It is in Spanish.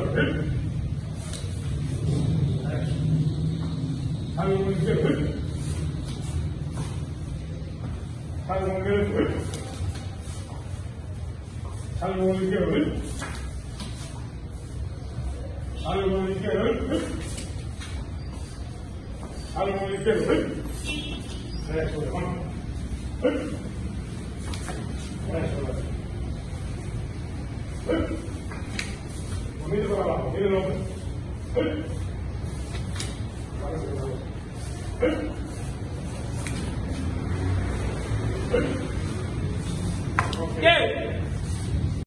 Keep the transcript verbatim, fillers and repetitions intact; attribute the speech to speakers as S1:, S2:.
S1: Algo muy izquierdo. Algo muy derecho. Algo muy izquierdo. Algo muy izquierdo. Algo muy izquierdo. Eso, vamos. Eso, mire para abajo, mire el hombre. Okay.